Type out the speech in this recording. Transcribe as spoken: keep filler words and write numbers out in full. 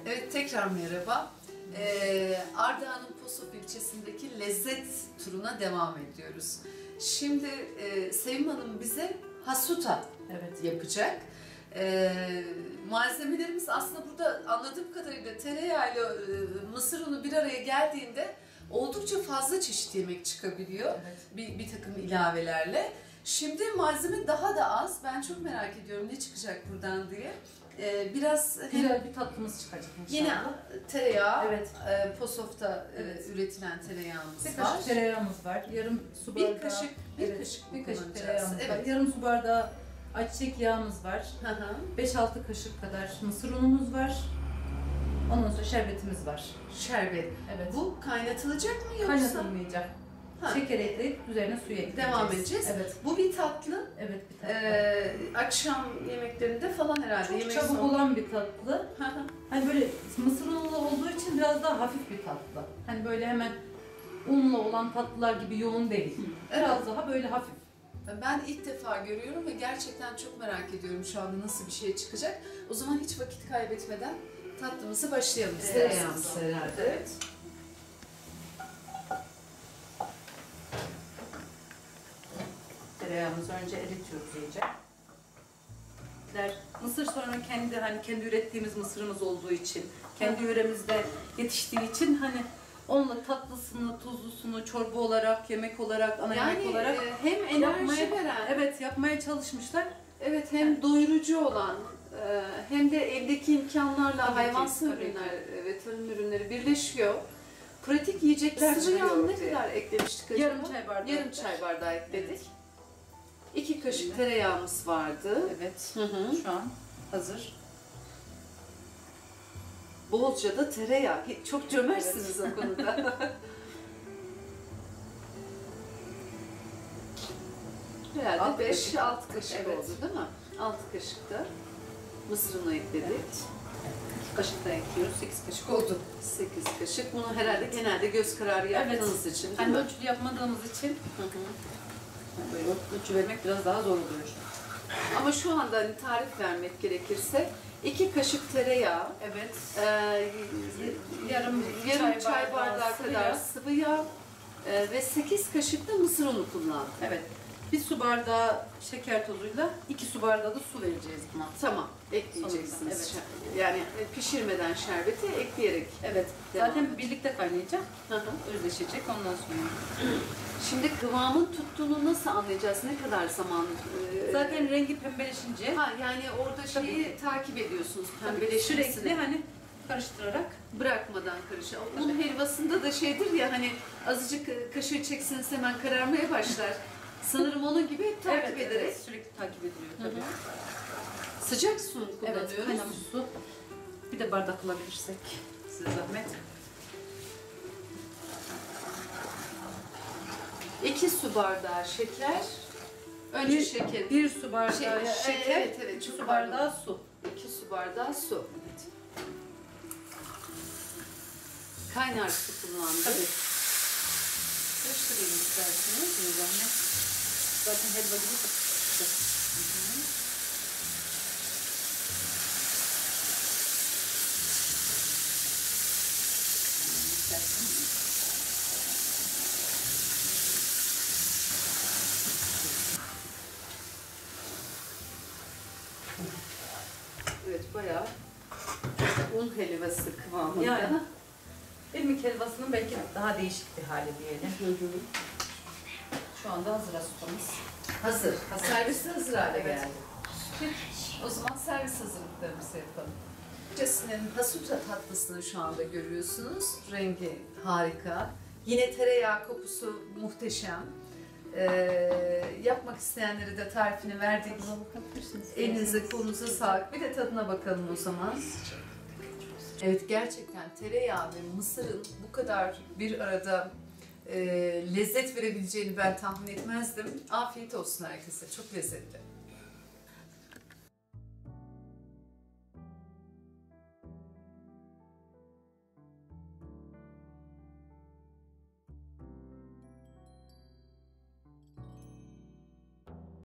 Evet, tekrar merhaba. Ee, Ardahan'ın Posof ilçesindeki lezzet turuna devam ediyoruz. Şimdi e, Sevim Hanım bize hasuta evet. yapacak. Ee, malzemelerimiz aslında burada anladığım kadarıyla tereyağıyla e, mısır unu bir araya geldiğinde oldukça fazla çeşit yemek çıkabiliyor. Evet. Bir, bir takım ilavelerle. Şimdi malzeme daha da az. Ben çok merak ediyorum ne çıkacak buradan diye. Ee, biraz güzel bir tatlımız çıkacak inşallah. Yine tereyağı, evet. e, Posof'ta evet. e, üretilen tereyağımız bir var. Bir kaşık tereyağımız var. Yarım su bardağı. Bir kaşık, bir evet, kaşık bir kaşık kullanacağız. tereyağımız Evet. var. Yarım su bardağı ayçiçek yağımız var. beş altı kaşık kadar mısır unumuz var. Ondan sonra şerbetimiz var. Şerbet. Evet. Bu kaynatılacak mı yoksa? Kaynatılmayacak. Ha. Şeker ekleyip üzerine suyu ekleyeceğiz. Devam edeceğiz. Evet. Bu bir tatlı. Evet, bir tatlı. Ee, akşam yemeklerinde falan herhalde. Çok yemek çabuk son... olan bir tatlı. Hani böyle mısır unlu olduğu için biraz daha hafif bir tatlı. Hani böyle hemen unla olan tatlılar gibi yoğun değil. Biraz daha böyle hafif. Ben ilk defa görüyorum ve gerçekten çok merak ediyorum şu anda nasıl bir şey çıkacak. O zaman hiç vakit kaybetmeden tatlımızı başlayalım. Evet, Tereyağımız herhalde. Evet. Tereyağımızı önce eritiyoruz iyice. Mısır sonra kendi hani kendi ürettiğimiz mısırımız olduğu için, kendi yöremizde yetiştiği için hani onunla tatlısını, tuzlusunu, çorba olarak, yemek olarak, ana yani, yemek olarak e, hem enerji yapmaya, veren, evet yapmaya çalışmışlar. Evet, hem yani doyurucu olan e, hem de evdeki imkanlarla tabii hayvansal ki, ürünler ve tarım ürünleri birleşiyor. Pratik yiyecekler sıvı yağ ne kadar eklemiştik acaba? Yarım çay bardağı. Yarım çay bardağı ekledik. Evet. İki kaşık Şimdi. tereyağımız vardı. Evet. Hı hı. Şu an hazır. Bolca da tereyağı. Çok cömertsiniz evet. o konuda. Herhalde beş altı kaşık evet. oldu değil mi? altı kaşık da mısır unu ekledik. Evet. iki kaşık da ekliyoruz. sekiz kaşık oldu. sekiz kaşık. Bunu herhalde evet. genelde göz kararı yaptığınız evet. için. Hani ölçülü yapmadığımız için hı hı. böyle ölçü vermek biraz daha zor oluyor. Ama şu anda hani tarif vermek gerekirse iki kaşık tereyağı, evet. E, yarım, yarım çay, çay bardağı, bardağı sıvı kadar yağ. sıvı yağ e, ve sekiz kaşık da mısır unu kullandık. Evet. Bir su bardağı şeker tozuyla iki su bardağı da su vereceğiz buna. Tamam, ekleyeceksiniz. Evet. Yani pişirmeden şerbeti ekleyerek. Evet. Zaten edin. Birlikte kaynayacak. Hı hı. Özleşecek ondan sonra. Şimdi kıvamın tuttuğunu nasıl anlayacağız? Ne kadar zaman? E... Zaten rengi pembeleşince. Ha, yani orada şeyi Tabii. takip ediyorsunuz. Pembeleşmesini. Sürekli hani karıştırarak. Bırakmadan karışıyor. Un helvasında da şeydir ya hani azıcık kaşığı çeksiniz hemen kararmaya başlar. Sanırım onun gibi hep takip evet, ederek. Evet, sürekli takip ediliyor tabii. Hı hı. Sıcak su kullanıyoruz. Evet, kaynamış su. Bir de bardak alabilirsek size zahmet. İki su bardağı şeker. Önce bir, şeker. Bir su bardağı şey, şeker, evet, evet, iki su bardağı su. İki su bardağı su. Evet. Kaynar su kullandık. Tabii. Karıştırayım isterseniz. Bir zahmet. Zaten helva gibi çıktı. Evet, bayağı un helvası kıvamında. Yani, irmik helvasının belki daha değişik bir hali diyelim. Hı hı. Şu anda hazır hasutamız. Hazır. hazır. Servise hazır hale evet. geldi. O zaman servis hazırlıklarımızı yapalım. Cesinin hasuta tatlısını şu anda görüyorsunuz. Rengi harika. Yine tereyağı kokusu muhteşem. Ee, yapmak isteyenlere de tarifini verdik. Elinize kolunuza sağlık. Bir de tadına bakalım o zaman. Evet, gerçekten tereyağı ve mısırın bu kadar bir arada e, lezzet verebileceğini ben tahmin etmezdim. Afiyet olsun herkese. Çok lezzetli.